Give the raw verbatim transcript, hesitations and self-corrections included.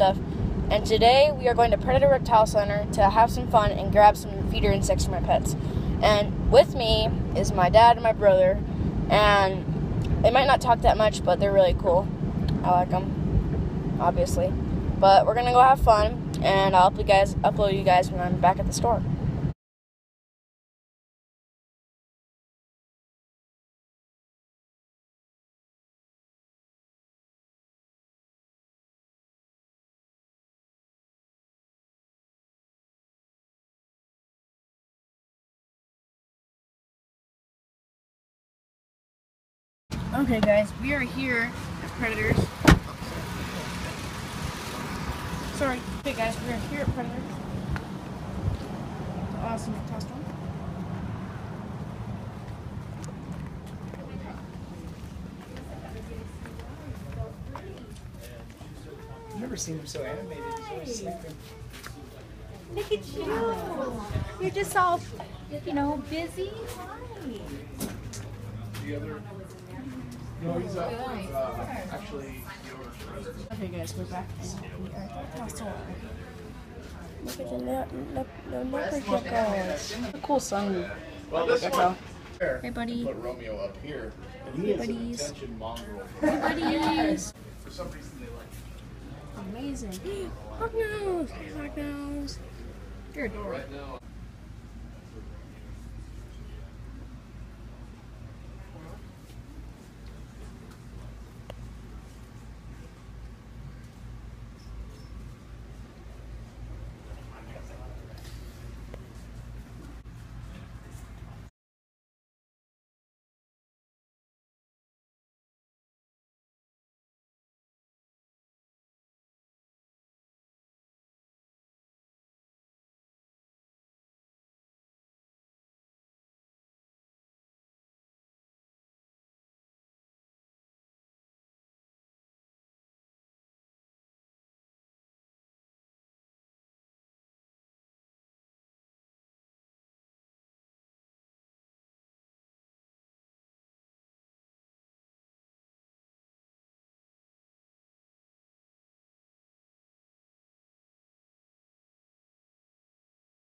stuff. And today we are going to Predator Reptile Center to have some fun and grab some feeder insects for my pets. And with me is my dad and my brother. And they might not talk that much, but they're really cool. I like them, obviously. But we're gonna go have fun, and I'll upload you guys, upload you guys when I'm back at the store. Okay guys, we are here at Predators. Sorry, hey guys, we are here at Predators. Awesome costume. I've never seen him so animated. He's always sleeping. Look at you. You're just all, you know, busy. Hi. The other. No, he's up. Uh, actually, Okay guys, we're back and we are at the castle. Look at the leopard geckos. A cool sun. well, this one. Hey buddy. Put Romeo up here. And he Hey is an buddies. attention mongrel. Hey buddies. For some reason, they like. Amazing. Hawk nose. Hey Hawk nose. You're adorable.